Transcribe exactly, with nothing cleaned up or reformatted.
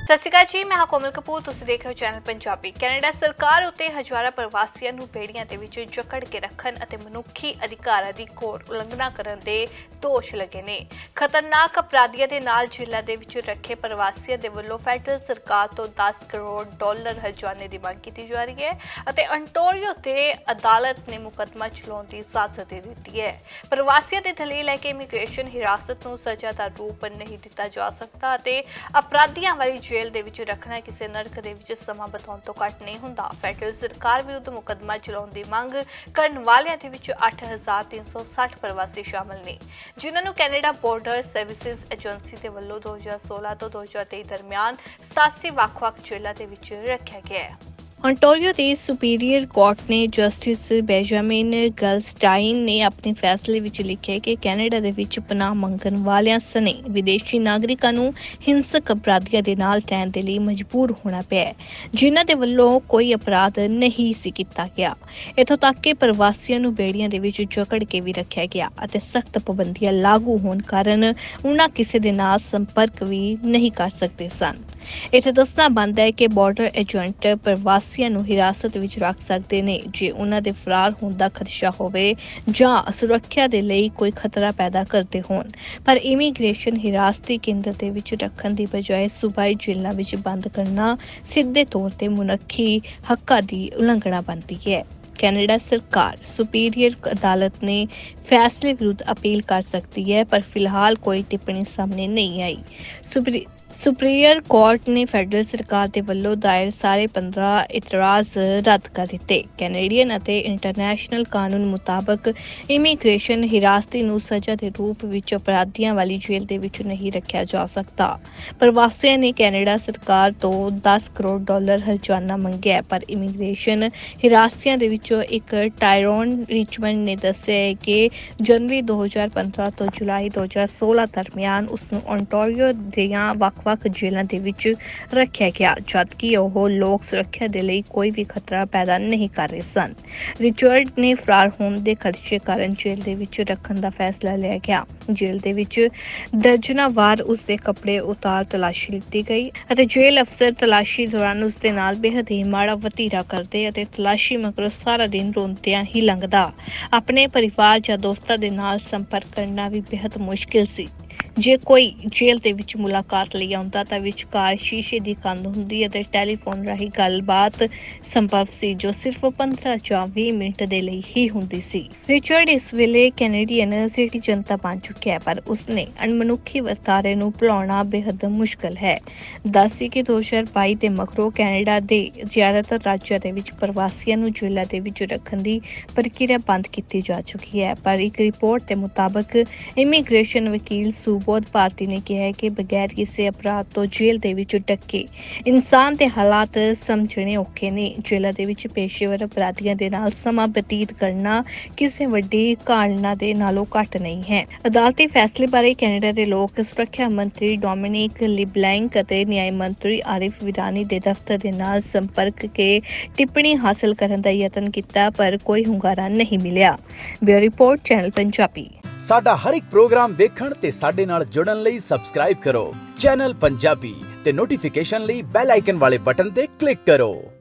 ਸਤਿ ਸ਼੍ਰੀ ਅਕਾਲ ਜੀ, ਮੈਂ ਹਾਂ ਕੋਮਲ ਕਪੂਰ। ਤੁਸੀਂ ਦੇਖ ਰਹੇ ਹੋ ਚੈਨਲ ਪੰਜਾਬੀ। ਕੈਨੇਡਾ ਸਰਕਾਰ ਉੱਤੇ ਹਜ਼ਾਰਾਂ ਪ੍ਰਵਾਸੀਆਂ ਨੂੰ ਬੇੜੀਆਂ ਦੇ ਵਿੱਚ ਜਕੜ ਕੇ ਰੱਖਣ ਅਤੇ ਮਨੁੱਖੀ ਅਧਿਕਾਰਾਂ ਦੀ ਘੋਰ ਉਲੰਘਣਾ ਕਰਨ ਦੇ ਦੋਸ਼ ਲੱਗੇ ਨੇ। ਖਤਰਨਾਕ ਅਪਰਾਧੀਆਂ ਦੇ ਨਾਲ ਜੇਲ੍ਹਾਂ ਦੇ ਵਿੱਚ ਰੱਖੇ ਪ੍ਰਵਾਸੀਆਂ ਦੇ ਵੱਲੋਂ ਫੈਡਰਲ ਸਰਕਾਰ ਤੋਂ ਦਸ ਕਰੋੜ ਡਾਲਰ ਹਰਜਾਨੇ ਦੀ ਮੰਗ ਕੀਤੀ ਜਾ ਰਹੀ ਹੈ ਅਤੇ ਅੰਟੋਰੀਓ ਤੇ ਅਦਾਲਤ ਨੇ ਮੁਕੱਦਮਾ ਚਲਾਉਣ ਦੀ ਇਜਾਜ਼ਤ ਦੇ ਦਿੱਤੀ ਹੈ। ਪ੍ਰਵਾਸੀਆਂ ਦੇ ਦਲੀਲ ਹੈ ਕਿ ਇਮੀਗ੍ਰੇਸ਼ਨ ਹਿਰਾਸਤ ਨੂੰ ਸਜ਼ਾ ਦਾ ਰੂਪ ਨਹੀਂ ਦਿੱਤਾ ਜਾ ਸਕਦਾ ਅਤੇ ਅਪਰਾਧੀਆਂ ਵਾਲੀ ਜੇਲ੍ਹ ਦੇ ਵਿੱਚ ਰੱਖਣਾ ਕਿਸੇ ਨਰਕ ਦੇ ਵਿੱਚ ਸਮਾਂ ਬਿਤਾਉਣ ਤੋਂ ਘੱਟ ਨਹੀਂ ਹੁੰਦਾ। ਫੈਡਰਲ ਸਰਕਾਰ ਵਿਰੁੱਧ ਮੁਕੱਦਮਾ ਚਲਾਉਣ ਦੀ ਮੰਗ ਕਰਨ ਵਾਲਿਆਂ ਦੇ ਵਿੱਚ ਅੱਠ ਹਜ਼ਾਰ ਤਿੰਨ ਸੌ ਸੱਠ ਪ੍ਰਵਾਸੀ ਸ਼ਾਮਲ ਨੇ, ਜਿਨ੍ਹਾਂ ਨੂੰ ਕੈਨੇਡਾ ਬੋਰਡਰ ਸਰਵਿਸਿਜ਼ ਏਜੰਸੀ ਦੇ ਵੱਲੋਂ ਦੋ ਹਜ਼ਾਰ ਸੋਲਾਂ ਤੋਂ ਦੋ ਹਜ਼ਾਰ ਤੇਈ ਦਰਮਿਆਨ ਸਤਾਸੀ ਵੱਖ-ਵੱਖ ਜੇਲ੍ਹਾਂ ਦੇ ਵਿੱਚ ਰੱਖਿਆ ਗਿਆ ਹੈ। ओंटारियो के सुपीरियर कोर्ट ने जस्टिस बेंजामिन गलस्टाइन ने अपने फैसले विच लिखिਆ कि ਕੈਨੇਡਾ ਦੇ ਵਿੱਚ ਪਨਾਹ ਮੰਗਣ ਵਾਲਿਆਂ ਸਣੇ ਵਿਦੇਸ਼ੀ ਨਾਗਰਿਕਾਂ ਨੂੰ ਹਿੰਸਕ ਅਪਰਾਧੀਆਂ ਦੇ ਨਾਲ ਰਹਿਣ ਦੇ ਲਈ ਮਜਬੂਰ ਹੋਣਾ ਪਿਆ, ਜਿਨ੍ਹਾਂ ਦੇ ਵੱਲੋਂ ਕੋਈ ਅਪਰਾਧ ਨਹੀਂ ਸੀ ਕੀਤਾ ਗਿਆ। ਇੱਥੋਂ ਤੱਕ ਕਿ ਪ੍ਰਵਾਸੀਆਂ ਨੂੰ ਬੇੜੀਆਂ ਦੇ ਵਿੱਚ ਜਕੜ ਕੇ ਵੀ ਰੱਖਿਆ ਗਿਆ ਅਤੇ ਸਖਤ ਪਾਬੰਦੀਆਂ ਲਾਗੂ ਹੋਣ ਕਾਰਨ ਉਹਨਾਂ ਕਿਸੇ ਦੇ ਨਾਲ ਸੰਪਰਕ ਵੀ ਨਹੀਂ ਕਰ ਸਕਦੇ ਸਨ। ਇੱਥੇ ਦੱਸਣਾ ਬਣਦਾ ਹੈ ਕਿ ਬਾਰਡਰ ਏਜੰਟ ਪ੍ਰਵਾਸੀਆਂ ਨੂੰ ਹਿਰਾਸਤ ਵਿੱਚ ਰੱਖ ਸਕਦੇ ਨੇ ਜੇ ਉਹਨਾਂ ਦੇ ਫਰਾਰ ਹੋਣ ਦਾ ਖਦਸ਼ਾ ਹੋਵੇ ਜਾਂ ਸੁਰੱਖਿਆ ਦੇ ਲਈ ਕੋਈ ਖਤਰਾ ਪੈਦਾ ਕਰਦੇ ਹੋਣ, ਪਰ ਇਮੀਗ੍ਰੇਸ਼ਨ ਹਿਰਾਸਤੀ ਕੇਂਦਰ ਦੇ ਵਿੱਚ ਰੱਖਣ ਦੀ ਬਜਾਏ ਸੂਬਾਈ ਜੇਲ੍ਹਾਂ ਵਿੱਚ ਬੰਦ ਕਰਨਾ ਸਿੱਧੇ ਤੌਰ ਤੇ ਮਨੁੱਖੀ ਹੱਕਾਂ ਦੀ ਉਲੰਘਣਾ ਬਣਦੀ ਹੈ। ਕੈਨੇਡਾ ਸਰਕਾਰ ਸੁਪੀਰੀਅਰ ਅਦਾਲਤ ਨੇ ਫੈਸਲੇ ਵਿਰੁੱਧ ਅਪੀਲ ਕਰ ਸਕਦੀ ਹੈ, ਪਰ ਫਿਲਹਾਲ ਕੋਈ ਟਿੱਪਣੀ ਸਾਹਮਣੇ ਨਹੀਂ ਆਈ। ਸੁਪਰੀ ਸੁਪਰੀਅਰ ਕੋਰਟ ਨੇ ਫੈਡਰਲ ਸਰਕਾਰ ਦੇ ਵੱਲੋਂ ਦਾਇਰ ਸਾਰੇ ਪੰਦਰਾਂ ਇਤਰਾਜ਼ ਰੱਦ ਕਰ ਦਿੱਤੇ। ਕੈਨੇਡੀਅਨ ਅਤੇ ਇੰਟਰਨੈਸ਼ਨਲ ਕਾਨੂੰਨ ਮੁਤਾਬਕ ਇਮੀਗ੍ਰੇਸ਼ਨ ਹਿਰਾਸਤੀ ਨੂੰ ਸਜ਼ਾ ਦੇ ਰੂਪ ਵਿੱਚ ਅਪਰਾਧੀਆਂ ਵਾਲੀ ਜੇਲ੍ਹ ਦੇ ਵਿੱਚ ਨਹੀਂ ਰੱਖਿਆ ਜਾ ਸਕਦਾ। ਪ੍ਰਵਾਸੀਆਂ ਨੇ ਕੈਨੇਡਾ ਸਰਕਾਰ ਤੋਂ ਦਸ ਕਰੋੜ ਡਾਲਰ ਹਰਜਾਨਾ ਮੰਗਿਆ, ਪਰ ਇਮੀਗ੍ਰੇਸ਼ਨ ਹਿਰਾਸਤੀਆਂ ਦੇ ਵਿੱਚੋਂ ਇੱਕ ਟਾਇਰੋਨ ਰਿਚਮੰਡ ਨੇ ਦੱਸਿਆ ਕਿ ਜਨਵਰੀ ਦੋ ਹਜ਼ਾਰ ਪੰਦਰਾਂ ਤੋਂ ਜੁਲਾਈ ਦੋ ਹਜ਼ਾਰ ਸੋਲਾਂ ਦਰਮਿਆਨ ਉਸ ਨੂੰ ਓਂਟਾਰੀਓ ਦੀਆਂ ਵੱਖ ਵੱਖ ਜੇਲ੍ਹਾਂ ਦੇ ਵਿੱਚ ਰੱਖਿਆ ਗਿਆ, ਜਦਕਿ ਉਹ ਲੋਕ ਸੁਰੱਖਿਆ ਦੇ ਲਈ ਕੋਈ ਵੀ ਖਤਰਾ ਪੈਦਾ ਨਹੀਂ ਕਰ ਰਹੇ ਸਨ। ਰਿਚਰਡ ਨੇ ਫਰਾਰ ਹੋਣ ਦੇ ਖਦਸ਼ੇ ਕਾਰਨ ਜੇਲ੍ਹ ਦੇ ਵਿੱਚ ਰੱਖਣ ਦਾ ਫੈਸਲਾ ਲਿਆ ਗਿਆ। ਜੇਲ੍ਹ ਦੇ ਵਿੱਚ ਦਰਜਨਾਂ ਵਾਰ ਉਸ ਦੇ ਕੱਪੜੇ ਉਤਾਰ ਤਲਾਸ਼ੀ ਲਿੱਤੀ ਗਈ ਅਤੇ ਜੇਲ੍ਹ ਅਫਸਰ ਤਲਾਸ਼ੀ ਦੌਰਾਨ ਉਸ ਦੇ ਨਾਲ ਬੇਹੱਦ ਹੀ ਮਾੜਾ ਵਤੀਰਾ ਕਰਦੇ ਅਤੇ ਤਲਾਸ਼ੀ ਮਗਰੋਂ ਸਾਰਾ ਦਿਨ ਰੋਂਦਿਆਂ ਹੀ ਲੰਘਦਾ। ਆਪਣੇ ਪਰਿਵਾਰ ਜਾਂ ਦੋਸਤਾਂ ਦੇ ਨਾਲ ਸੰਪਰਕ ਕਰਨਾ ਵੀ ਬੇਹੱਦ ਮੁਸ਼ਕਿਲ ਸੀ। ਜੇ ਕੋਈ ਜੇਲ੍ਹ ਦੇ ਵਿੱਚ ਮੁਲਾਕਾਤ ਲਈ ਆਉਂਦਾ ਤਾਂ ਵਿਚਕਾਰ ਸ਼ੀਸ਼ੇ ਦੀ ਕੰਧ ਹੁੰਦੀ ਅਤੇ ਟੈਲੀਫੋਨ ਰਾਹੀਂ ਗੱਲਬਾਤ ਸੰਭਵ ਸੀ, ਜੋ ਸਿਰਫ ਪੰਦਰਾਂ ਜਾਂ ਵੀਹ ਮਿੰਟ ਦੇ ਲਈ ਹੀ ਹੁੰਦੀ ਸੀ। ਰਿਚਰਡ ਇਸ ਵੇਲੇ ਕੈਨੇਡੀਅਨ ਸਿਟੀਜ਼ਨਤਾ ਬਣ ਚੁੱਕਿਆ ਹੈ, ਪਰ ਉਸਨੇ ਅਣਮਨੁੱਖੀ ਵਰਤਾਰੇ ਨੂੰ ਭੁਲਾਉਣਾ ਬੇਹੱਦ ਮੁਸ਼ਕਲ ਹੈ। ਦੱਸੀ ਕਿ ਦੋ ਹਜ਼ਾਰ ਬਾਈ ਦੇ ਮਗਰੋਂ ਕੈਨੇਡਾ ਦੇ ਜ਼ਿਆਦਾਤਰ ਰਾਜਾਂ ਦੇ ਵਿੱਚ ਪ੍ਰਵਾਸੀਆਂ ਨੂੰ ਜੇਲ੍ਹਾਂ ਦੇ ਵਿੱਚ ਰੱਖਣ ਦੀ ਪ੍ਰਕਿਰਿਆ ਬੰਦ ਕੀਤੀ ਜਾ ਚੁੱਕੀ ਹੈ, ਪਰ ਇੱਕ ਰਿਪੋਰਟ ਦੇ ਮੁਤਾਬਕ ਇਮੀਗ੍ਰੇਸ਼ਨ ਵਕੀਲ ਸੂਬੋਧ ਭਾਰਤੀ ਨੇ ਕਿਹਾ ਹੈ ਕਿ ਬਗੈਰ ਕਿਸੇ ਅਪਰਾਧ ਤੋਂ ਜੇਲ੍ਹ ਦੇ ਵਿੱਚ ਡੱਕੇ ਇਨਸਾਨ ਦੇ ਹਾਲਾਤ ਸਮਝਣੇ ਔਖੇ ਨੇ। ਜੇਲ੍ਹਾਂ ਦੇ ਵਿੱਚ ਪੇਸ਼ੇਵਰ ਅਪਰਾਧੀਆਂ ਦੇ ਨਾਲ ਸਮਾਂ ਬਤੀਤ ਕਰਨਾ ਕਿਸੇ ਵੱਡੀ ਘਾਲਣਾ ਦੇ ਨਾਲੋਂ ਘੱਟ ਨਹੀਂ ਹੈ। ਅਦਾਲਤੀ ਫੈਸਲੇ ਬਾਰੇ ਕੈਨੇਡਾ ਦੇ ਲੋਕ ਸੁਰੱਖਿਆ ਮੰਤਰੀ ਡੋਮਿਨਿਕ ਲਿਬਲੈਂਕ ਅਤੇ ਨਿਆਂ ਮੰਤਰੀ ਆਰਿਫ ਵਿਰਾਨੀ ਦੇ ਦਫ਼ਤਰ ਦੇ ਨਾਲ ਸੰਪਰਕ ਕੇ ਟਿੱਪਣੀ ਹਾਸਲ ਕਰਨ ਦਾ ਯਤਨ ਕੀਤਾ, ਪਰ ਕੋਈ ਹੁੰਗਾਰਾ ਨਹੀਂ ਮਿਲਿਆ। Bureau report, channel Punjabi. ਸਾਡਾ ਹਰ ਇੱਕ ਪ੍ਰੋਗਰਾਮ ਦੇਖਣ ਤੇ ਸਾਡੇ ਨਾਲ ਜੁੜਨ ਲਈ ਸਬਸਕ੍ਰਾਈਬ ਕਰੋ ਚੈਨਲ ਪੰਜਾਬੀ ਤੇ ਨੋਟੀਫਿਕੇਸ਼ਨ ਲਈ ਬੈਲ ਆਈਕਨ ਵਾਲੇ ਬਟਨ ਤੇ ਕਲਿੱਕ ਕਰੋ।